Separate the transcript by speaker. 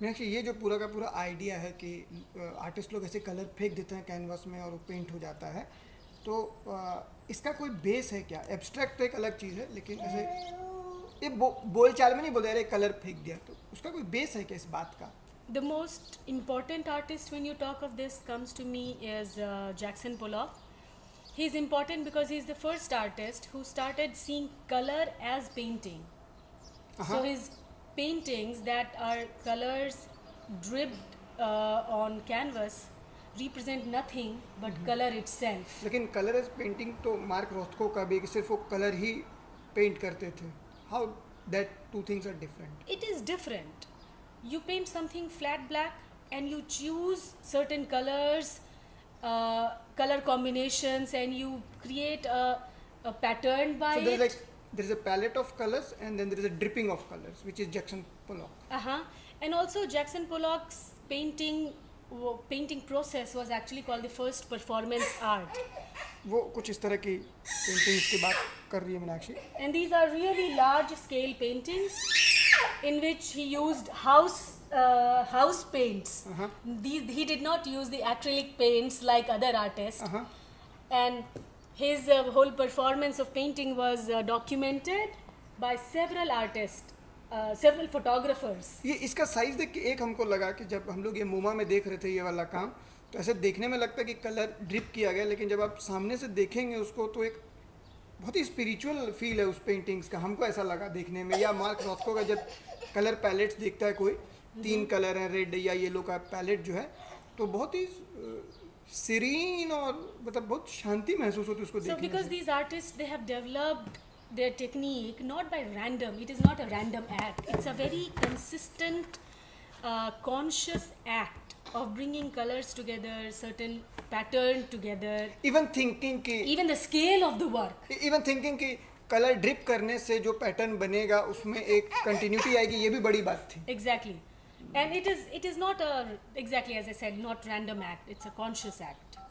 Speaker 1: मीनाक्षी, ये जो पूरा का पूरा आइडिया है कि आर्टिस्ट लोग ऐसे कलर फेंक देते हैं कैनवास में और वो पेंट हो जाता है, तो इसका कोई बेस है क्या? एब्स्ट्रैक्ट तो एक अलग चीज़ है, लेकिन ऐसे ये बोल चाल में नहीं बोल रहे कलर फेंक दिया, तो उसका कोई बेस है क्या इस बात का?
Speaker 2: The most important artist when you talk of this comes to me is Jackson Pollock. He's important because he's the first artist who started seeing color as painting. So his paintings that are colors dripped on canvas represent nothing but color itself.
Speaker 1: लेकिन colour as painting तो Mark Rothko का भी, कि सिर्फ वो colour ही paint करते थे. How that two things are different?
Speaker 2: It is different. You paint something flat black and you choose certain colors, color combinations, and you create a pattern by
Speaker 1: So
Speaker 2: it.
Speaker 1: there is a palette of colors and then there is a dripping of colors, which is Jackson Pollock.
Speaker 2: And also Jackson Pollock's painting process was actually called the first performance art.
Speaker 1: वो कुछ इस तरह की paintings की बात कर रही है Meenakshi.
Speaker 2: And these are really large scale paintings in which he used house paints. He did not use the acrylic paints like other artists. And his whole performance of painting was documented by several artists, several photographers.
Speaker 1: ये इसका size देख के एक हमको लगा कि जब हम लोग ये मोमा में देख रहे थे ये वाला काम, तो ऐसे देखने में लगता है कि कलर ड्रिप किया गया, लेकिन जब आप सामने से देखेंगे उसको तो एक बहुत ही स्पिरिचुअल फील है उस पेंटिंग्स का. हमको ऐसा लगा देखने में. या मार्क रोथको का जब कलर पैलेट्स देखता है कोई, 3 कलर हैं, रेड या येलो का पैलेट जो है, तो बहुत ही सीरीन और मतलब बहुत शांति महसूस होती है उसको देखने
Speaker 2: So because these artists, they have developed their technique not by random. It is not a random act. It's a very consistent, conscious act of bringing colors together, certain pattern together.
Speaker 1: Even thinking कि
Speaker 2: even the scale of the work.
Speaker 1: Even thinking कि colour drip करने से जो pattern बनेगा उसमें एक continuity आएगी, ये भी बड़ी बात थी.
Speaker 2: Exactly. And it is not a, exactly as I said, not random act. It's a conscious act.